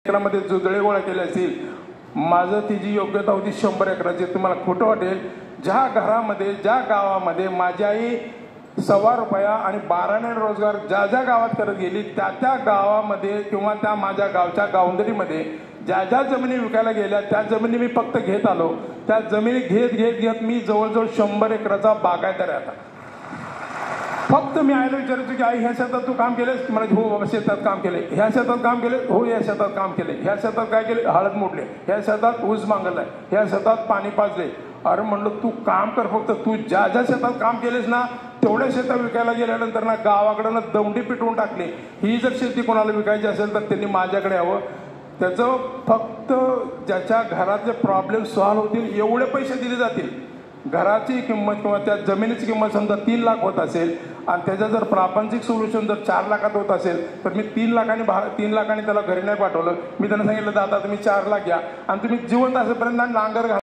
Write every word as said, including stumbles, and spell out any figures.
एकरामध्ये जुजळे गोळा केले असतील, माझं ती जी योग्यता होती शंभर एकराची. तुम्हाला खोटं वाटेल, ज्या घरामध्ये ज्या गावामध्ये माझी आई सव्वा रुपया आणि बाराने रोजगार ज्या ज्या गावात करत गेली त्या त्या गावामध्ये किंवा त्या माझ्या गावच्या गावंदरीमध्ये ज्या ज्या जमिनी विकायला गेल्या त्या जमिनी मी फक्त घेत आलो. त्या जमिनी घेत घेत घेत मी जवळजवळ शंभर एकराचा बागायतदार आहे आता. फक्त मी आईला विचारायचो की आई ह्या शेतात तू काम केलेस? म्हणजे हो बाबा शेतात काम केले. ह्या शेतात काम केले? हो या शेतात काम केले. ह्या शेतात काय केले? हळद मोडले. ह्या शेतात ऊस मागलाय. ह्या शेतात पाणी पाजले. अरे म्हणलं तू काम कर, फक्त तू ज्या ज्या शेतात काम केलेस ना तेवढ्या शेतात विकायला गेल्यानंतर ना गावाकडं दौंडी पिटवून टाकली. ही जर शेती कोणाला विकायची असेल तर त्यांनी माझ्याकडे यावं. त्याचं फक्त ज्याच्या घरातले प्रॉब्लेम सॉल्व्ह होतील एवढे पैसे दिले जातील. घराची किंमत किंवा त्या जमिनीची किंमत समजा तीन लाख होत असेल आणि त्याचं जर प्रापंचिक सोल्युशन जर चार लाखात होत असेल तर मी तीन लाखांनी भा तीन लाखांनी त्याला घरी नाही पाठवलं. मी त्यांना सांगितलं दादा तुम्ही चार लाख घ्या आणि तुम्ही जिवंत असेपर्यंत नांगर घाला.